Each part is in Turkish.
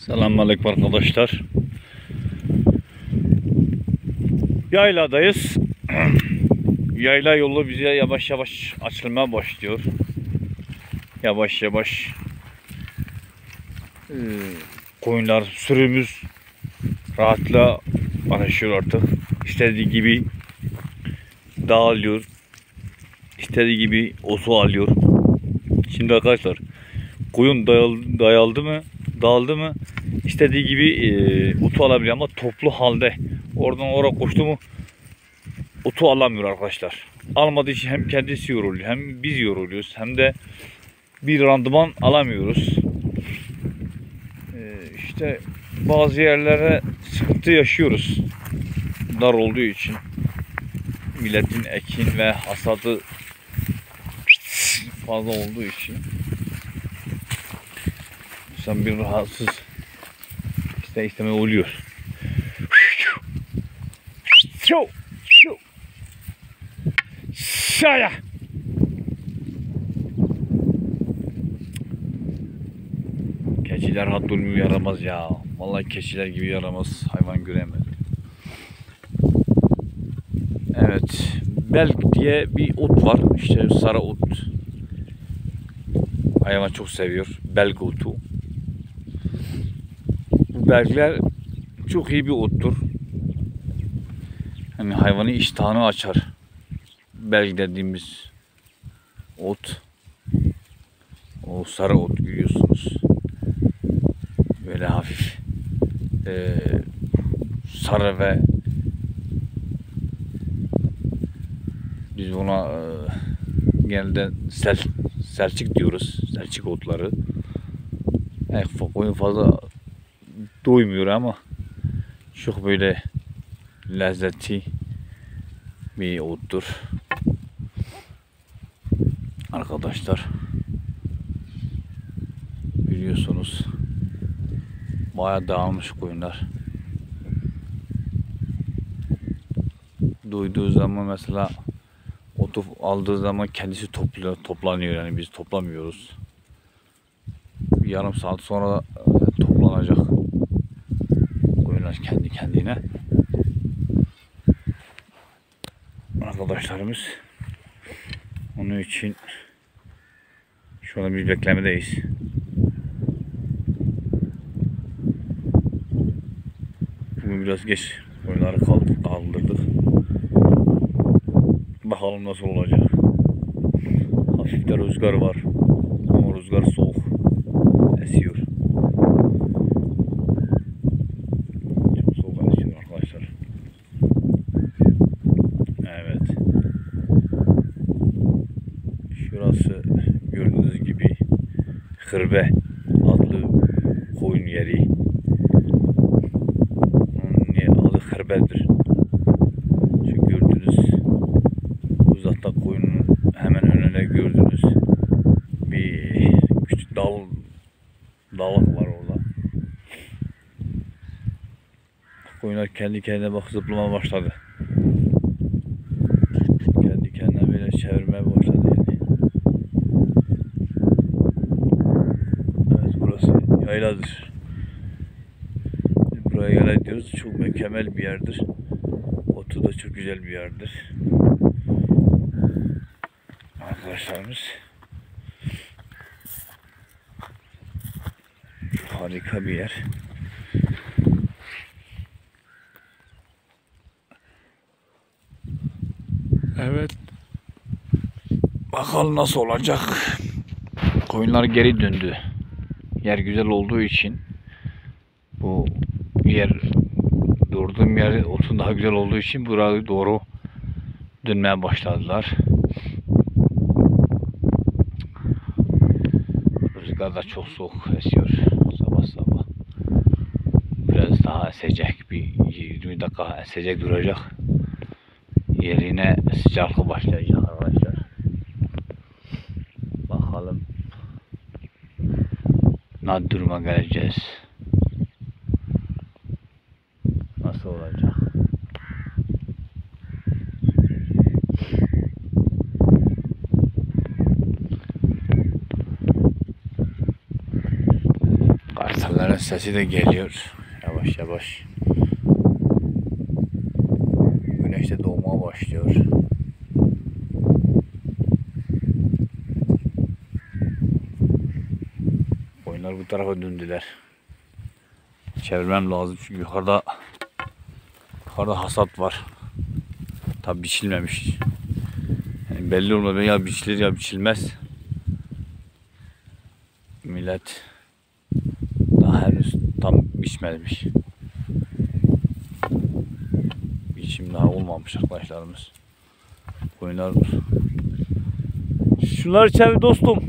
Selamünaleyküm arkadaşlar. Yayladayız. Yayla yolu bize yavaş yavaş açılmaya başlıyor. Yavaş yavaş koyunlar, sürümüz rahatla anlaşıyor artık. İstediği gibi dağılıyor. İstediği gibi otu alıyor. Şimdi arkadaşlar koyun dağıldı mı istediği gibi otu alabiliyor ama toplu halde oradan oraya koştu mu otu alamıyor arkadaşlar. Almadığı için hem kendisi yoruluyor hem biz yoruluyoruz hem de bir randıman alamıyoruz. İşte bazı yerlere sıkıntı yaşıyoruz dar olduğu için. Milletin ekin ve hasadı fazla olduğu için sen bir rahatsız isteme oluyor. Şaya. Keçiler hat durmuyor, yaramaz ya. Vallahi keçiler gibi yaramaz hayvan göremedim. Evet, belk diye bir ot var. İşte sarı ot. Hayvan çok seviyor. Belk otu. Bu belkler çok iyi bir ottur. Hani hayvanın iştahını açar. Belk dediğimiz ot. O sarı ot görüyorsunuz. Böyle hafif sarı ve biz buna genelde selçik diyoruz. Selçik otları. Koyun fazla doymuyor ama çok böyle lezzetli bir ottur. Arkadaşlar biliyorsunuz bayağı dağılmış koyunlar. Duyduğu zaman mesela otu aldığı zaman kendisi toplanıyor, yani biz toplamıyoruz. Bir yarım saat sonra toplanacak koyunlar kendi kendine. Arkadaşlarımız onun için şu an bir beklemedeyiz. Bugün biraz geç koyunları kaldırdık. Bakalım nasıl olacak. Hafif de rüzgar var. Ama rüzgar soğuk esiyor. Çok soğuk esiyor arkadaşlar. Evet. Şurası gördüğünüz gibi Hırbe adlı koyun yeri. Onun adı Hırbe'dir. Şu gördüğünüz uzakta koyunun hemen önüne gördüğünüz bir küçük dağlık var orada. Koyunlar kendi kendine bak zıplamaya başladı. Kendi kendine böyle çevirmeye başladı yani. Evet, burası yayladır. Buraya yayla diyoruz. Çok mükemmel bir yerdir. Otu da çok güzel bir yerdir. Arkadaşlarımız harika bir yer. Evet. Bakalım nasıl olacak. Koyunlar geri döndü. Yer güzel olduğu için bu yer durduğum yer otun daha güzel olduğu için buraya doğru dönmeye başladılar. Rüzgar da çok soğuk esiyor sabah sabah. Biraz daha esecek, bir 20 dakika esecek, duracak. Yerine sıcaklık başlayacak arkadaşlar. Bakalım ne duruma geleceğiz. Nasıl olacak? sesi de geliyor. Yavaş yavaş. Güneş de doğmaya başlıyor. Koyunlar bu tarafa döndüler. Çevirmem lazım çünkü yukarıda hasat var. Tabi biçilmemiş. Yani belli olmadı, ya biçilir ya biçilmez. Millet daha henüz tam biçmemiş. Biçim daha olmamış arkadaşlarımız. Koyunlar. Şunları çevir dostum.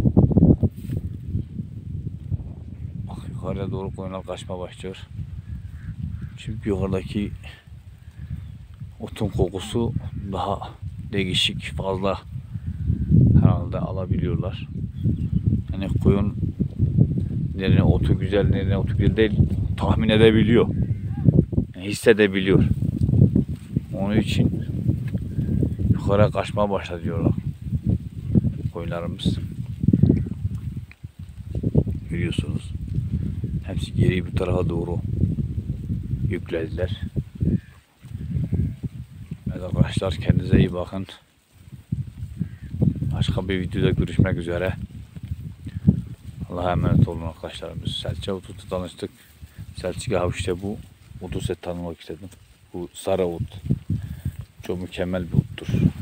Bak yukarıya doğru koyunlar kaçma başlıyor. Çünkü yukarıdaki otun kokusu daha değişik, fazla herhalde alabiliyorlar. Yani koyun nereye otu güzel, nereye otu güzel değil tahmin edebiliyor. Yani hissedebiliyor. Onun için yukarı kaçmaya başladı diyorlar koyunlarımız. Görüyorsunuz. Hepsi geri bu tarafa doğru yüklediler. Evet arkadaşlar, kendinize iyi bakın. Başka bir videoda görüşmek üzere. Allah'a emanet olun arkadaşlarımız. Selçuk otu tanıştık. Selçuk abi işte bu otu size tanımak istedim. Bu sarı ot. Çok mükemmel bir ottur.